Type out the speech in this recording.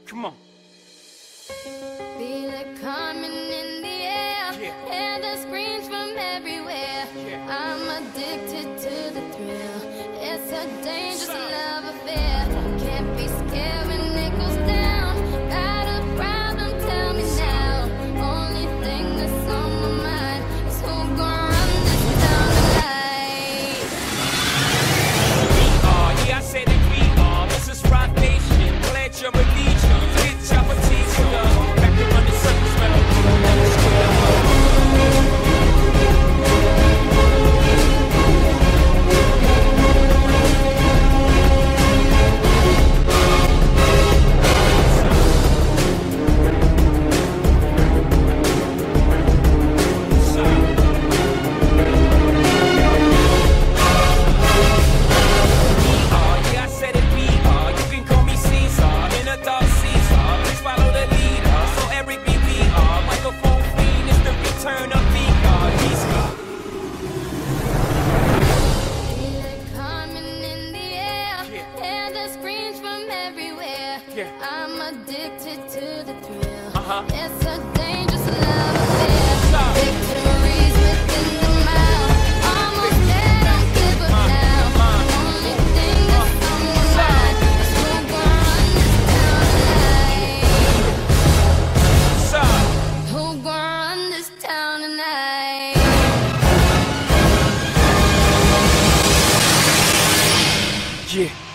Come on. Feel it coming in the air. Yeah. Hear the screams from everywhere. Yeah. I'm addicted to the thrill. It's a dangerous love affair. Can't be scared when it goes down. Got a problem? Tell me now. Only thing that's on my mind is who gon' run this town tonight. We are, yeah, I said it, we are. This is Rock Nation. Pledge your allegiance. It's your Batista. Back to run the circus, man. I'm addicted to the thrill. Uh-huh. It's a dangerous love affair. Victories within the mile. Almost there, don't give up now. Only thing that's on my mind is who gon' run this town tonight. Who gon' run this town tonight? Yeah.